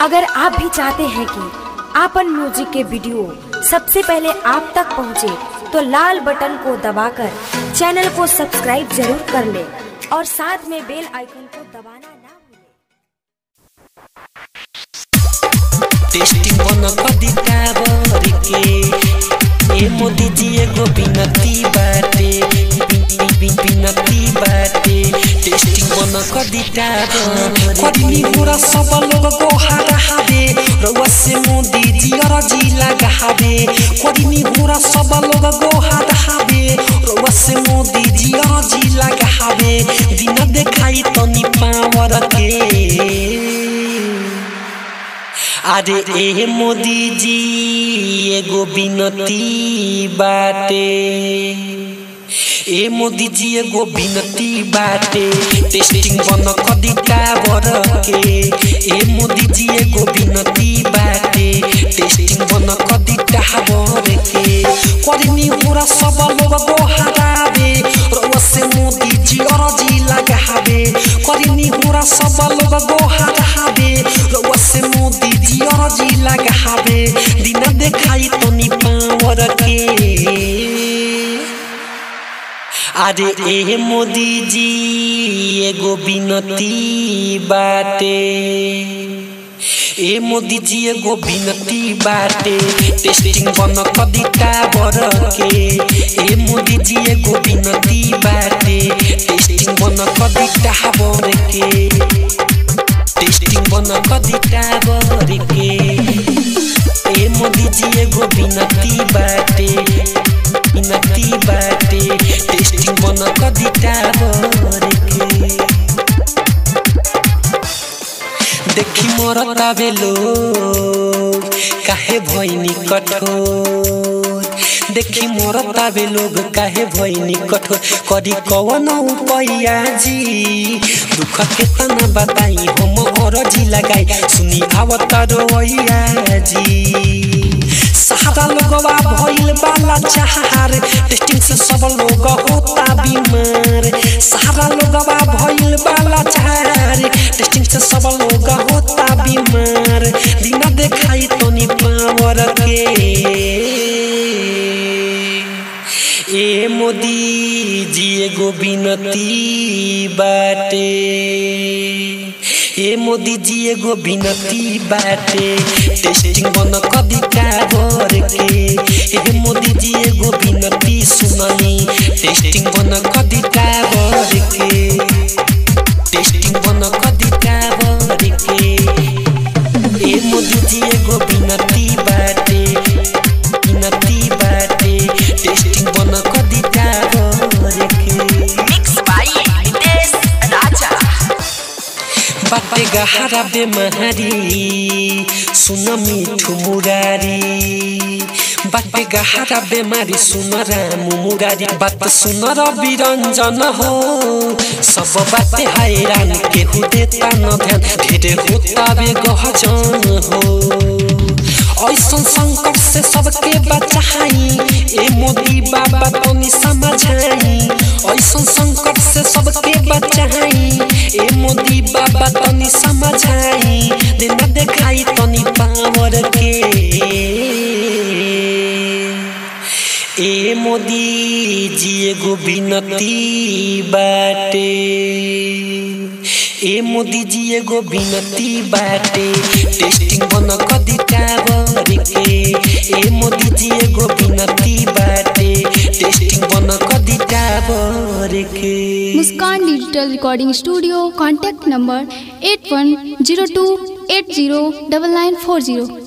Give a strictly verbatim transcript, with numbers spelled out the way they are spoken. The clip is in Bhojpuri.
अगर आप भी चाहते हैं कि आपन म्यूजिक के वीडियो सबसे पहले आप तक पहुंचे, तो लाल बटन को दबाकर चैनल को सब्सक्राइब जरूर कर ले और साथ में बेल आइकन को दबाना ना भूलें। टेस्टी बन कदी टावर के ए मोदी जी एगो बिनती बाटे, बिनती बाटे। टेस्टी बन कदी टावर कदी पूरा सब लोग को हारा हावे, रउआ से मोदी जी अर्जी लगावे। कदी पूरा सब लोग को हारा हावे, रउआ से मोदी जी अर्जी लगावे। दिन देखाई तनी पावर के, अरे ए मोदी जी एगो बिनती बाटे, ए मोदी जी एगो बिनती बाटे। टेस्टिंग बन कदी टावर के, ए मोदी जी एगो बिनती बाटे। टेस्टिंग बन कदी टावर के, करनी पूरा सब लोग को हरावे, रउआ से मोदी जी अर्जी लगावे। करनी पूरा सब लोग को हरावे, रउआ से मोदी जी अर्जी लगावे। दिन देखाई तनी पावर के, अरे ए मोदी जी एगो बिनती बाटे, ए मोदी जी एगो बिनती बाटे। टेस्टिंग बन कदी टावर के, ए मोदी जी एगो बिनती बाटे। टेस्टिंग बन कदी टावर के, टेस्टिंग बन कदी टावर के, ए मोदी जी एगो बिनती बाटे, बिनती बाटे। टेस्टिंग बन कदी टावर के, देखी मरता बेलो काहे भइनी कठोर, देखी मरता बे लोग काहे भइनी कठोर। करी कवन उपाया जी, दुख के तना बताई हम अर्जी लगाई। सुनी आवता रोइया जी, सहारा लोगवा भइल बाला चाहार। टेस्टिंग से सब लोग होता बीमार, सहारा लोगवा भइल बाला चाहार। टेस्टिंग से सब लोग होता बीमार। दिन देखाई तनी पावर के, ए मोदी जी एगो बिनती बाटे, ए मोदी जी एगो बिनती बाटे। टेस्टिंग बन कदी टावर के, ए मोदी जी एगो बिनती सुननी। टेस्टिंग बन कदी टावर के, टेस्टिंग बन कदी टावर के, ए मोदी जी एगो बिनती बाटे, बिनती बाटे। टेस्टिंग बन कदी टावर के, मिक्स बाय नितेश राजा। बाटे गहरा बेमारी सुन मिठू मुरारी, बाटे गहरा बेमारी सुन राम मुरारी। बात सुन रवि रंजन हो, सब बाटे हैरान केहू देता न ध्यान। ढेरे होता बे गहजन हो, ऐसन संकट से सबके बचाई। ए मोदी बाबा तनी समझाई, ऐसन संकट से सबके बचाई। ए मोदी बाबा तनी समझाई, दिन देखाई तनी पावर के। ए मोदी जी एगो बिनती बाटे, ए मोदी जी एगो बिनती बाटे। टेस्टिंग बन कदी टावर के, ए मोदी जी एगो बिनती बाटे। टेस्टिंग बन कदी टावर के। Muskan digital recording studio, contact number eight one zero two eight zero double nine four zero.